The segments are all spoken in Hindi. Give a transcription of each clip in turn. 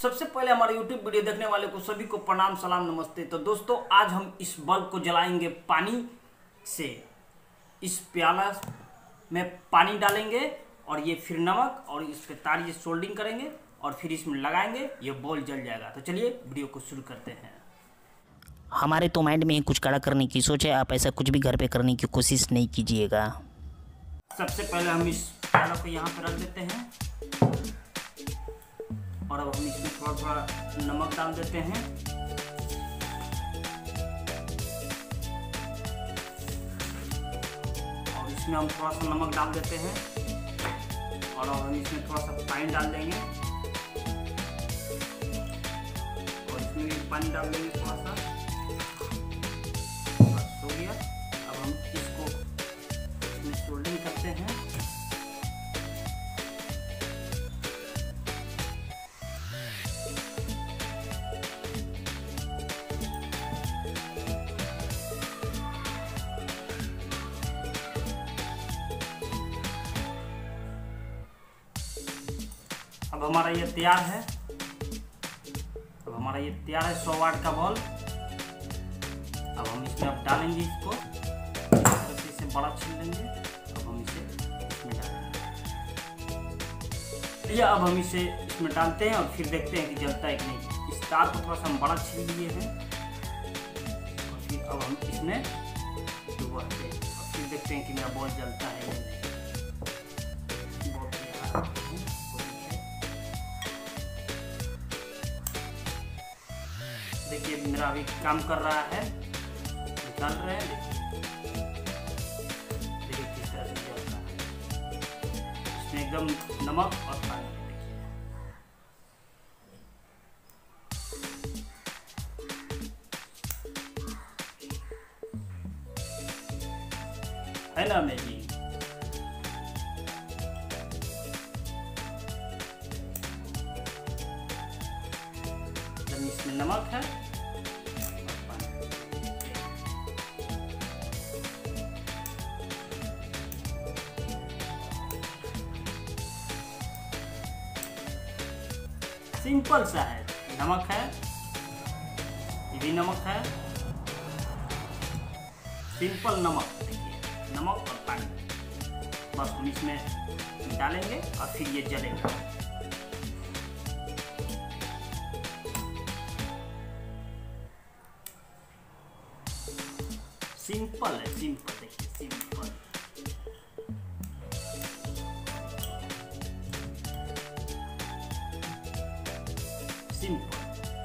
सबसे पहले हमारे YouTube वीडियो देखने वाले को सभी को प्रणाम, सलाम, नमस्ते। तो दोस्तों आज हम इस बल्ब को जलाएंगे पानी से। इस प्याला में पानी डालेंगे और ये फिर नमक और इस पे तार ये सोल्डिंग करेंगे और फिर इसमें लगाएंगे, ये बल्ब जल जाएगा। तो चलिए वीडियो को शुरू करते हैं। हमारे तो माइंड में कुछ कड़ा करने की सोच है, आप ऐसा कुछ भी घर पे करने की कोशिश नहीं कीजिएगा। सबसे पहले हम इस प्याला को यहाँ पर रख देते हैं और अब हम इसमें थोड़ा थोड़ा नमक डाल देते हैं। और इसमें हम थोड़ा सा नमक डाल देते हैं और अब हम इसमें थोड़ा सा पानी डाल देंगे और इसमें भी पानी डाल देंगे थोड़ा सा। बस हो गया। अब हम इसको इसमें सोल्डिंग करते हैं। अब हमारा ये तैयार है। अब हमारा ये तैयार है 100 वाट का बल्ब। अब हम इसमें अब डालेंगे इसको, इसे बड़ा छील लेंगे। अब हम इसे इसमें डालेंगे। अब हम इसे इसमें डालते हैं और फिर देखते हैं कि जलता है कि नहीं। इस तार को थोड़ा सा हम बड़ा छील लिए हैं और फिर अब हम इसमें डुबाते हैं और फिर देखते हैं कि मेरा बल्ब जलता है या नहीं। देखिए मेरा अभी काम कर रहा है, निकाल रहे हैं। देखिए किस तरह से जलता है। इसमें एकदम नमक और पानी है ना मैगी। इसमें नमक है और पानी। सिंपल सा है, नमक है, ये भी नमक है, सिंपल नमक। देखिए नमक और पानी बस हम इसमें डालेंगे और फिर ये जलेगा। सिंपल है, सिंपल। देखिए सिंपल। सिंपल।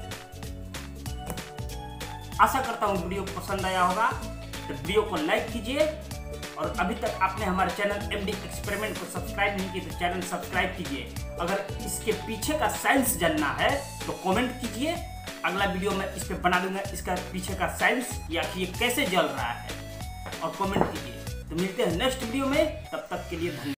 आशा करता हूँ वीडियो पसंद आया होगा। तो वीडियो को लाइक कीजिए और अभी तक आपने हमारे चैनल MD एक्सपेरिमेंट को सब्सक्राइब नहीं किया तो चैनल सब्सक्राइब कीजिए। अगर इसके पीछे का साइंस जानना है तो कमेंट कीजिए, अगला वीडियो में इस पे बना दूंगा इसका पीछे का साइंस या फिर ये कैसे जल रहा है, और कमेंट कीजिए। तो मिलते हैं नेक्स्ट वीडियो में, तब तक के लिए धन्यवाद।